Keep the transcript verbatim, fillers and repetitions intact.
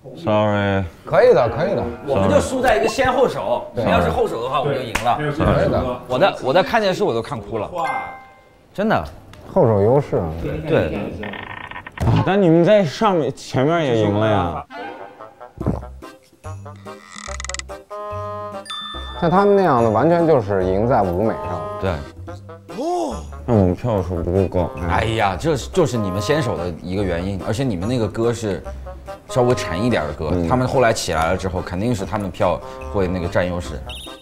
Sorry， 可以的，可以的。 我们就输在一个先后手，你要是后手的话，我们就赢了。 可以的。 我在我在看电视我都看哭了，真的。 后手优势。 对。 啊，但你们在上面前面也赢了呀。 像他们那样的，完全就是赢在舞美上。 对。 哦。那我们票数不够高。 哎呀，这就是你们先手的一个原因，而且你们那个歌是稍微沉一点的歌，嗯、他们后来起来了之后，肯定是他们票会那个占优势。